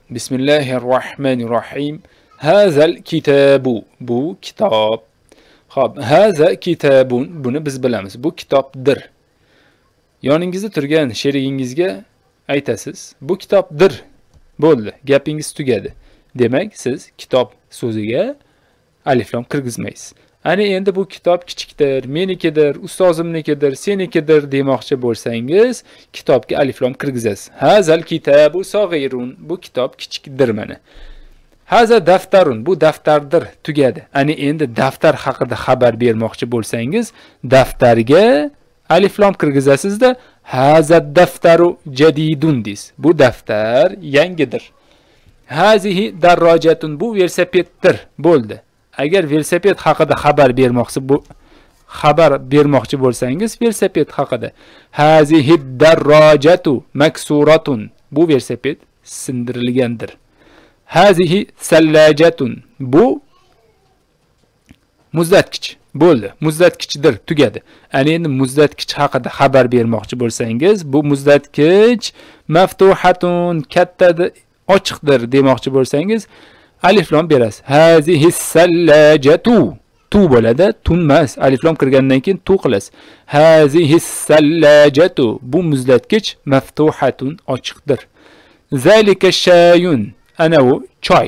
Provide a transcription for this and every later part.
Bismillahirrahmanirrahim. Hazal kitabu. Bu kitob. Xo'p, haza kitabun. Buni biz bilamiz. Bu kitobdir. Yoningizda turgan sherigingizga aytasiz. Bu kitobdir. Bo'ldi. Gapingiz tugadi. Demak, siz kitob so'ziga alif lam kirgizmaysiz. Ana endi bu kitob kichikdir, menikidir, ustozimnikidir, senikidir demoqchi bo'lsangiz, kitobga alif lam kirgizasiz. Hazal kitabu sag'irun. Bu kitob kichikdir mana. Haza daftarun. Bu daftardir. Tugadi. Ana endi daftar haqida xabar bermoqchi bo'lsangiz, daftarga alif lam kirgizasizda, haza daftaru jadidun deysiz. Bu daftar yangidir. Hazihi darrojatun. Bu velosipeddir. Bo'ldi. Agar velosiped haqida xabar bermoqchi bo'lsangiz, velosiped haqida. Hazihi darrojatu maksuratun. Bu velosiped sindirilgandir. Hazihi sallajatun. Bu muzlatkich. Bo'ldi. Muzlatkichdir. Tugadi. Ana endi muzlatkich haqida xabar bermoqchi bo'lsangiz, bu muzlatkich maftuhatun, kattadir, ochiqdir demoqchi bo'lsangiz, alif lam berasiz. Hazihi sallajatu. Tu bo'ladi, tunmas. Alif lam kirgandan keyin tu qilasiz. Hazihi sallajatu. Bu muzlatkich maftuhatun, ochiqdir. Zalika shayun. Ana u choy.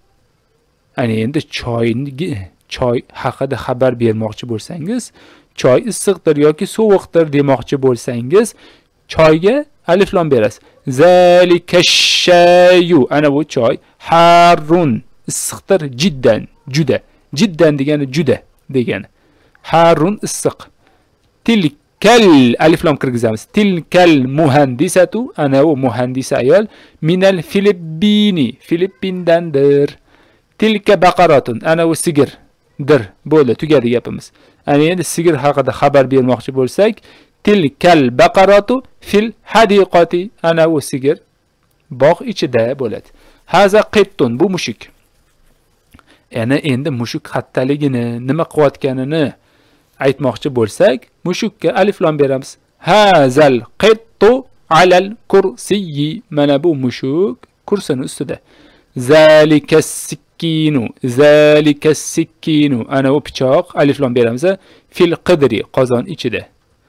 Ana endi choy haqida xabar bermoqchi bo'lsangiz, choy issiqdir yoki sovuqdir demoqchi bo'lsangiz, choyga alif lam berasiz. Zalika shayu. Ana bu choy harun. Issiqdir, jiddan, juda. Jiddan degani juda degani. Harun issiq. Tilkal alif lam kirgizamiz. Tilkal muhandisatu. Ana u muhandisa ayol minal Filippini. Filippindandir. Tilka baqaratun. Ana u sigirdir. Bo'ldi, tugadi gapimiz. Ana endi sigir haqida xabar bermoqchi bo'lsak, tilkal baqaratu fil hadiqati. Ana u sigir bog' ichida bo'ladi. Haza qittun. Bu mushuk. Ana endi mushuk xattaligini, nima qilayotganini aytmoqchi bo'lsak, mushukka alif lam beramiz. Hazal qittu alal kursiyyi. Mana bu mushuk kursining ustida. Zalika sikkinu. Zalika sikkinu. Ana u pichoq, alif lam beramiz. Fil qidri, qozon ichida.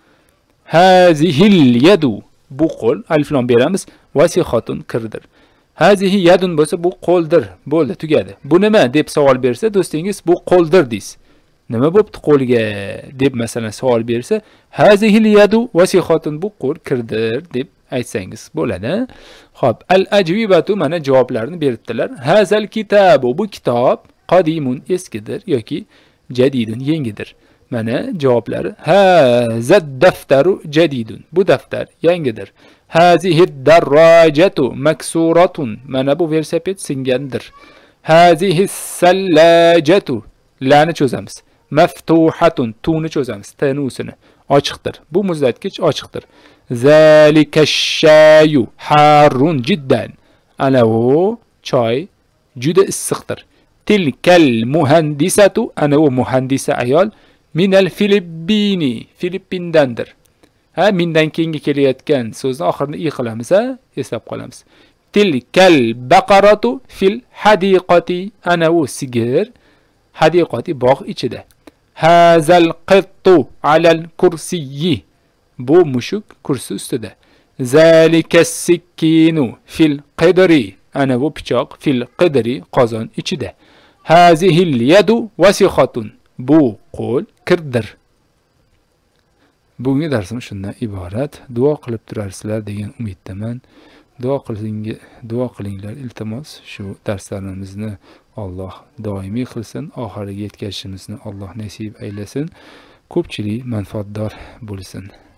Hazihil yadu. Bu qo'l, alif lam beramiz. Vasihatun, kirdir. Hazihi yadun bo'lsa, bu qo'ldir. Bo'ldi, tugadi. Bu nima deb savol bersa, do'stingiz bu qo'ldir deysiz. Nima bo'pti qo'lga deb masalan savol bersa, hazihil yadu vasihatun. Bu qo'l kirdir deb aytsangiz bo'ladi. Xo'p, al-ajvibatu mana javoblarni beribdilar. Hazal kitabu. Bu kitob qadimun, eskidir yoki jadidun, yangidir. Mana javoblari. Hazad daftaru jadidun. Bu daftar yangidir. Hazihi darrajatu maksuratun. Mana bu velosiped singandir. Hazihi sallajatu. Lani cho'zamiz. Maftuhatun. Tuni cho'zamiz. Tanusini. Ochiqdir. Bu muzlatkich ochiqdir. Zalika shayu harun jiddan. Ana u choy juda issiqdir. Tilkal muhandisatu. Ana u muhandisa ayol minal Filippini. Filippindandir. Ha, mindan keyingi kelayotgan so'zni oxirini i qilamiz, ha, eslab qolamiz. Tilkal baqaratu fil hadiqati. Ana u sigir hadiqati, bog' ichida. Hazal qittu alal kursiyyi. Bu mushuk kursi ustida. Zalika sikkinu fil qidri. Ana bu pichoq fil qidri, qozon ichida. Hazihil yadu vasihatun. Bu qo'l kirdir. Bugungi darsimiz shundan iborat. Duo qilib turarsizlar degan umiddaman. Duo qilinglar iltimos. Shu darslarimizni Alloh doimiy qilsin, oxiriga yetkazishimizni Alloh nasib aylasin. Ko'pchilik manfaatdor bo'lsin.